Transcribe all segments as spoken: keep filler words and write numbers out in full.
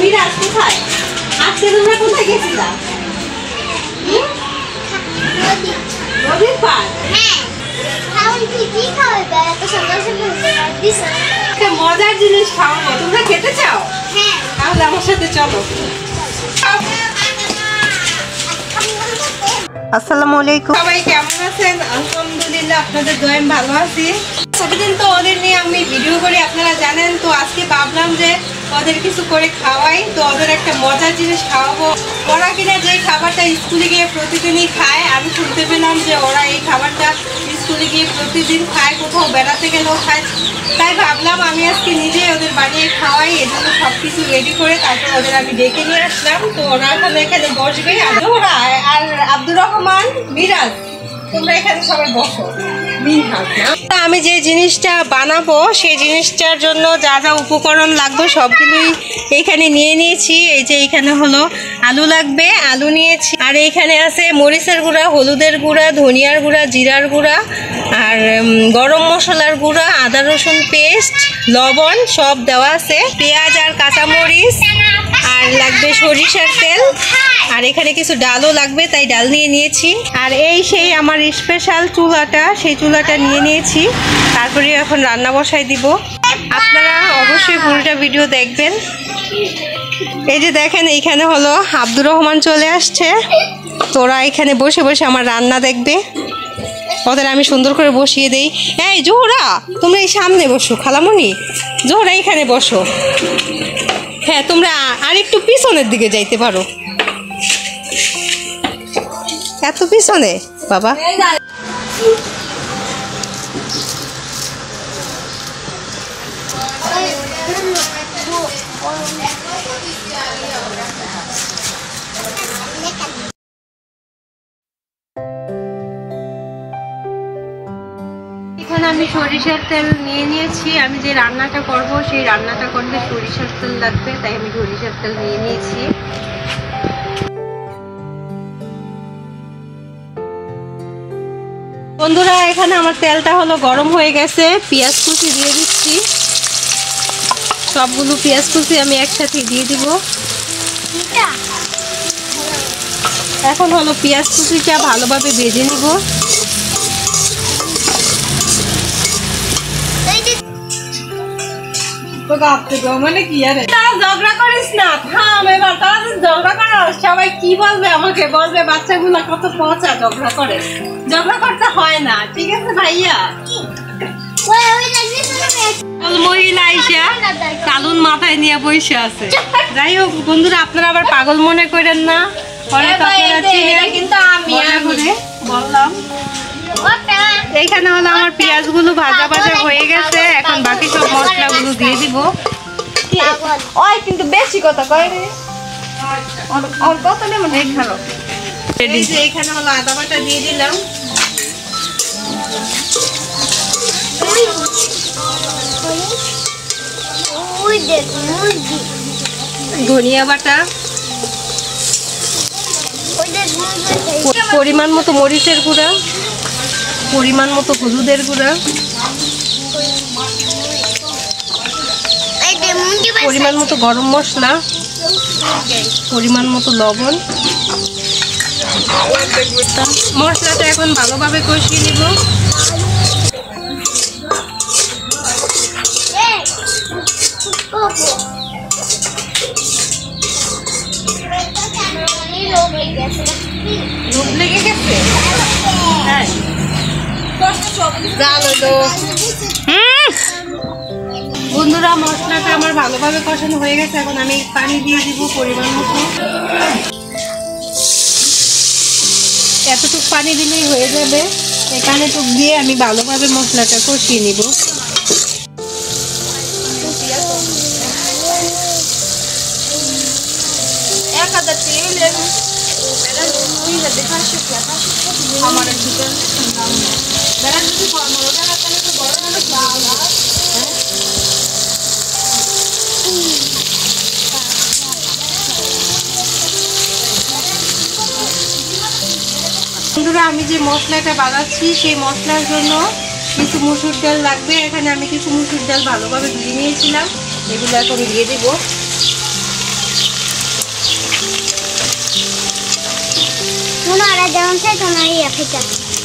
বিরাজ কোথায়? আজকে তোমরা কোথায় গেছিলা? নদীর পার। মজার জিনিস খাওয়াবো, তোমরা খেতে চাও? তাহলে আমার সাথে চলো। আসসালামু আলাইকুম, সবাই কেমন আছেন? আলহামদুলিল্লাহ, আপনাদের দোয়ায় ভালো আছি। প্রতিদিন তো ওদের নিয়ে আমি ভিডিও করি, আপনারা জানেন। তো আজকে ভাবলাম যে ওদের কিছু করে খাওয়াই, তো ওদের একটা মজার জিনিস খাওয়াবো। ওরা কিনা যে খাবারটা স্কুলে গিয়ে প্রতিদিনই খায়, আমি শুনতে পেলাম যে ওরা এই খাবারটা স্কুলে গিয়ে প্রতিদিন খায়, কোথাও বেড়াতে গেলেও খায়। তাই ভাবলাম আমি আজকে নিজেই ওদের বানিয়ে খাওয়াই। এই জন্য সব কিছু রেডি করে তারপর ওদের আমি ডেকে নিয়ে আসলাম। তো ওরা এখন এখানে বসবে। ওরা আর আব্দুর রহমান, মিরাজ, তোমরা এখানে সবাই বসো। আমি যে জিনিসটা বানাবো সেই জিনিসটার জন্য যা যা উপকরণ লাগবে সবগুলোই এখানে নিয়ে নিয়েছি। এই যে এখানে হলো আলু লাগবে, আলু নিয়েছি। আর এইখানে আছে মরিচের গুঁড়া, হলুদের গুঁড়া, ধনিয়ার গুঁড়া, জিরার গুঁড়া, আর গরম মশলার গুঁড়া, আদা রসুন পেস্ট, লবণ সব দেওয়া আছে, পেঁয়াজ আর কাঁচামরিচ, আর লাগবে সরিষার তেল, আর এখানে কিছু ডালও লাগবে, তাই ডাল নিয়ে নিয়েছি। আর এই সেই আমার স্পেশাল চুলাটা, সেই চুলাটা নিয়ে নিয়েছি। তারপরে এখন রান্না বসাই দিব। আপনারা অবশ্যই পুরোটা ভিডিও দেখবেন। এই যে দেখেন, এইখানে হলো আব্দুর রহমান চলে আসছে। তোরা এখানে বসে বসে আমার রান্না দেখবে। ওদের আমি সুন্দর করে বসিয়ে দেই। এই জোহরা, তোমরা এই সামনে বসো। খালামণি, জোহরা এখানে বসো। হ্যাঁ, তোমরা আর একটু পিছনের দিকে যাইতে পারো। এত পিছনে বাবা। এখানে আমি সরিষার তেল নিয়ে নিয়েছি। আমি যে রান্নাটা করব সেই রান্নাটা করলে সরিষার তেল লাগবে, তাই আমি সরিষার তেল নিয়ে নিয়েছি। বন্ধুরা, এখানে আমার তেলটা হলো গরম হয়ে গেছে। পেঁয়াজ কুচি দিয়ে দিচ্ছি। সবগুলো পেঁয়াজ কুচি আমি একসাথে দিয়ে দিব। এখন হলো পেঁয়াজ কুচিটা ভালোভাবে ভেজে নিব। মানে কি আরে তারা ঝগড়া করিস না, থাম এবার। তারা ঝগড়া করো, সবাই কি বলবে আমাকে? বলবে বাচ্চাগুলা কত পচা, ঝগড়া করে। ঝগড়া করতে হয় না, ঠিক আছে ভাইয়া? মহিলা আইসা কালুন মাথায় নিয়ে বসে আছে। যাই হোক বন্ধুরা, আপনারা আবার পাগল মনে করেন না। কিন্তু আমি বললাম এইখানে হলো আমার পেঁয়াজ গুলো ভাজা ভাজা হয়ে গেছে। এখন বাকি সব মশলা গুলো দিয়ে দিব। কিন্তু বেশি কথা কয় রে, কত নেমন খালো। এইখানে হলো আদা বাটা দিয়ে দিলাম, ধনিয়া বাটা, পরিমাণ মতো মরিচের গুঁড়া, পরিমাণ মতো হলুদের গুঁড়া, পরিমাণ মতো গরম মশলা, পরিমাণ মতো লবণ। মশলাটা এখন ভালোভাবে কষিয়ে নিব। লোভ লেগে গেছে? হ্যাঁ, বন্ধুরা, মশলাটা আমার ভালোভাবে কষানো হয়ে গেছে। এখন আমি পানি দিয়ে দিব পরিমাণ মতো। এতটুকু পানি দিলেই হয়ে যাবে। এখানে টুক দিয়ে আমি ভালোভাবে মশলাটা কষিয়ে নিব। বন্ধুরা, আমি যে মশলাটা বানাচ্ছি সেই মশলার জন্য কিছু মসুর ডাল লাগবে। এখানে আমি কিছু মসুর ডাল ভালোভাবে ধুয়ে নিয়েছিলাম, এগুলো এখন দিয়ে দেব। ওনারা যেমন চাইতো ওনারই খেতে।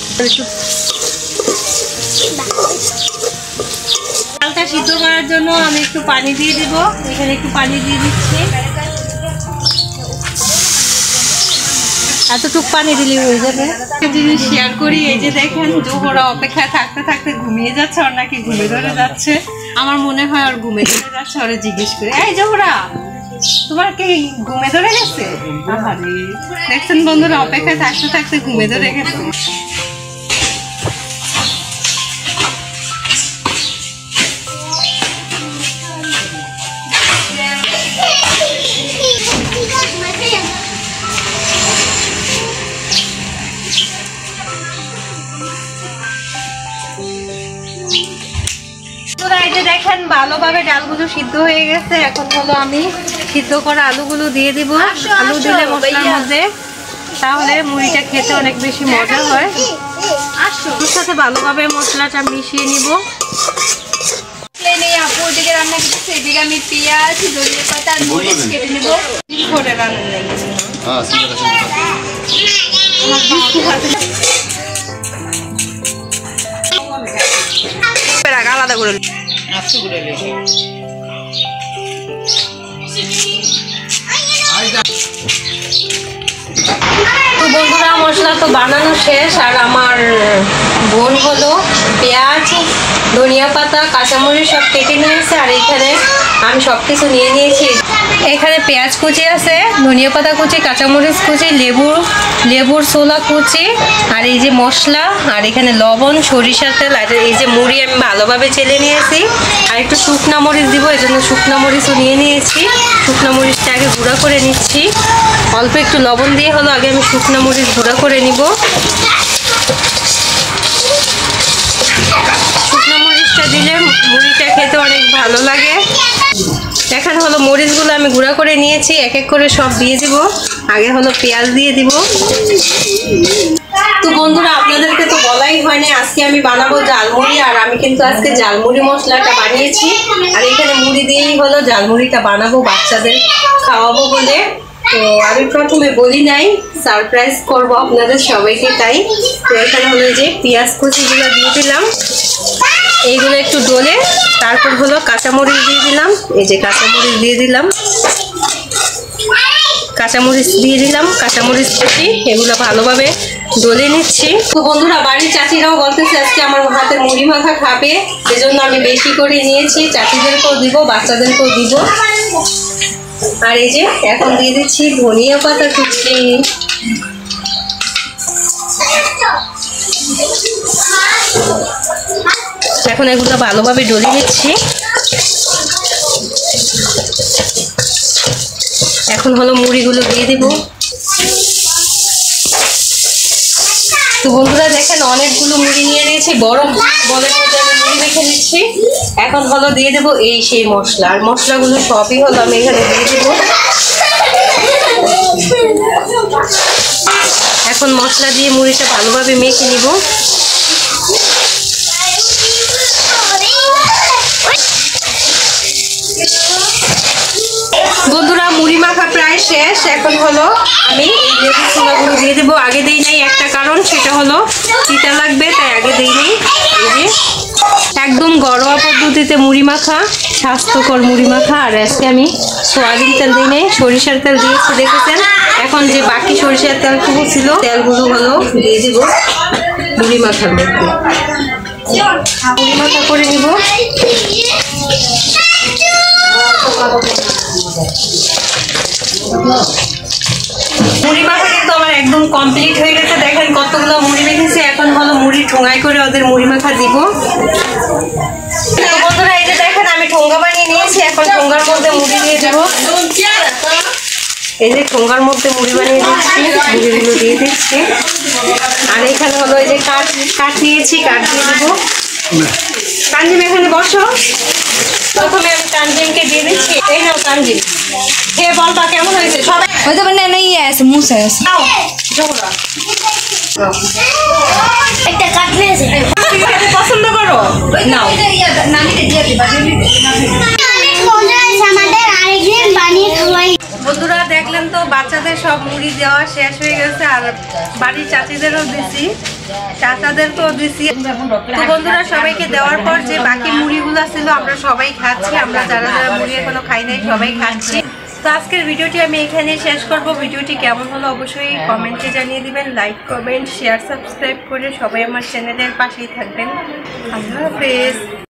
ডালটা সিদ্ধ করার জন্য আমি একটু পানি দিয়ে দিব। এখানে একটু পানি দিয়ে দিচ্ছি, এতটুকু পানি দিলে হয়ে যাবে। একটা জিনিস শেয়ার করি, এই যে দেখেন জোহরা অপেক্ষায় থাকতে থাকতে ঘুমিয়ে যাচ্ছে, ওর নাকি ঘুমে ধরে যাচ্ছে। আমার মনে হয় ওর ঘুমে ধরে যাচ্ছে। ওরা জিজ্ঞেস করে, এই জোহরা তোমার কি ঘুমে ধরে গেছে? দেখছেন বন্ধুরা, অপেক্ষায় থাকতে থাকতে ঘুমে ধরে গেছে। দেখেন ভালোভাবে ডালগুলো সিদ্ধ হয়ে গেছে। এখন হলো আমি সিদ্ধ করা আলুগুলো দিয়ে দিব। আলু দিলে মশলার মধ্যে, তাহলে মুড়িটা খেতে অনেক বেশি মজা হয়। ওর সাথে ভালোভাবে মশলাটা মিশিয়ে নিব। ওদিকে রান্না করতেছে, এদিকে আমি পেঁয়াজ, ধনিয়া পাতা আর মরিচ কেটে নেব। করে রান্না লাগে আলাদা করে তো বন্ধুরা, মশলা তো বানানো শেষ। আর আমার বোন হলো পেঁয়াজ, ধনিয়া পাতা, কাঁচামরিচ সব কেটে নিয়েছে। আর এখানে আমি সব কিছু নিয়ে নিয়েছি। এখানে পেঁয়াজ কুচি আছে, ধনিয়া পাতা কুচি, কাঁচামরিচ কুচি, লেবু লেবুর ছোলা কুচি, আর এই যে মশলা, আর এখানে লবণ, সরিষার তেল, আর এই যে মুড়ি আমি ভালোভাবে চেলে নিয়েছি। আর একটু শুকনা মরিচ দিব, এই জন্য শুকনা মরিচও নিয়ে নিয়েছি। শুকনা মরিচটা আগে গুঁড়া করে নিচ্ছি। অল্প একটু লবণ দিয়ে হলো আগে আমি শুকনা মরিচ গুঁড়া করে নিব। শুকনো মরিচটা দিলে মুড়িটা খেতে অনেক ভালো লাগে। এখন হলো মরিচগুলো আমি গুঁড়া করে নিয়েছি, এক এক করে সব দিয়ে দিব। আগে হলো পেঁয়াজ দিয়ে দিব। তো বন্ধুরা, আপনাদেরকে তো বলাই হয়নি আজকে আমি বানাবো ঝালমুড়ি। আর আমি কিন্তু আজকে ঝালমুড়ি মশলাটা বানিয়েছি। আর এখানে মুড়ি দিয়েই হলো ঝালমুড়িটা বানাবো, বাচ্চাদের খাওয়াবো বলে। তো আমি প্রথমে বলি নাই, সারপ্রাইজ করবো আপনাদের সবাইকে, তাই। তো এখানে হলো যে পেঁয়াজ কুচিগুলো দিয়ে দিলাম, এইগুলো একটু ডলে, তারপর হলো কাঁচামরিচ দিয়ে দিলাম। এই যে কাঁচামরিচ দিয়ে দিলাম, কাঁচামরিচ দিয়ে দিলাম, কাঁচামরিচ কুচি, এগুলো ভালোভাবে ডলে নিচ্ছি। তো বন্ধুরা, বাড়ির চাচিরাও বলতেছে আজকে আমার হাতের মুড়ি মাখা খাবে, এজন্য আমি বেশি করে নিয়েছি। চাচিদেরকেও দিব, বাচ্চাদেরকেও দিব। আর এই যে এখন দিয়ে দিচ্ছি ধনিয়া পাতা কুচি। এখন এগুলো ভালোভাবে ডলে নিচ্ছি। এখন হলো মুড়িগুলো দিয়ে দিব। তো বন্ধুরা দেখেন, অনেকগুলো মুড়ি নিয়ে নিয়েছি, বড় বলের মধ্যে আমি মুড়ি মেখে নিচ্ছি। এখন হলো দিয়ে দেবো এই সেই মশলা। আর মশলাগুলো সবই হলো আমি এখানে দিয়ে দেবো। এখন মশলা দিয়ে মুড়িটা ভালোভাবে মেখে নিব। বন্ধুরা, মুড়ি মাখা প্রায় শেষ। এখন হলো আমি লেবু ছোলাগুলো দিয়ে দেবো। আগে দিই নাই, একটা কারণ, সেটা হলো তিতা লাগবে, তাই আগে দিই নাই। এই যে একদম ঘরোয়া পদ্ধতিতে মুড়ি মাখা, স্বাস্থ্যকর মুড়ি মাখা। আর আজকে আমি সয়াবিন তেল দিই নাই, সরিষার তেল দিয়েছি, দেখেছেন। এখন যে বাকি সরিষার তেলটুকু ছিল, তেলগুলো হলো দিয়ে দেবো মুড়ি মাখার মধ্যে। মুড়ি মাখা করে নিব। মুড়ি মাখা কিন্তু আমার একদম কমপ্লিট হয়ে গেছে। দেখেন কতগুলো মুড়ি মেখেছি। এখন হলো মুড়ি ঠোঙায় করে ওদের মুড়ি মাখা দিব। তো বন্ধুরা, এই যে দেখেন আমি ঠোঙ্গা বানিয়ে নিয়েছি। এখন ঠোঙ্গার মধ্যে মুড়ি দিয়ে দেবো। এই যে ঠোঙ্গার মধ্যে মুড়ি বানিয়ে দিচ্ছি, মুড়িগুলো দিয়ে দিচ্ছি। আর এখানে হলো এই যে কাঠ কাঠ নিয়েছি, কাঠ দিয়ে দেবো। তানজিম এখানে বসো। প্রথমে আমি তানজিমকে দিয়ে দিচ্ছি। এই নাও তানজিম, খেয়ে বলবা কেমন হয়েছে। সবাই হয়তো মানে নেই আছে, মুছে আছে। একটা কাটলে আছে, পছন্দ করো নাও। অনেক মজা আছে, আমাদের আরেকদিন বানিয়ে খাওয়াই। বন্ধুরা দেখলেন তো বাচ্চাদের সব মুড়ি দেওয়া শেষ হয়ে গেছে, আর বাড়ির চাচিদেরও দিছি, চাচাদেরকেও দিছি। তো বন্ধুরা সবাইকে দেওয়ার পর যে বাকি মুড়িগুলো ছিল আমরা সবাই খাচ্ছি, আমরা যারা যারা মুড়ি এখনো খাই নাই সবাই খাচ্ছি। তো আজকের ভিডিওটি আমি এখানে শেষ করব। ভিডিওটি কেমন হলো অবশ্যই কমেন্টে জানিয়ে দিবেন। লাইক কমেন্ট শেয়ার সাবস্ক্রাইব করে সবাই আমার চ্যানেলের পাশেই থাকবেন। আল্লাহ হাফেজ।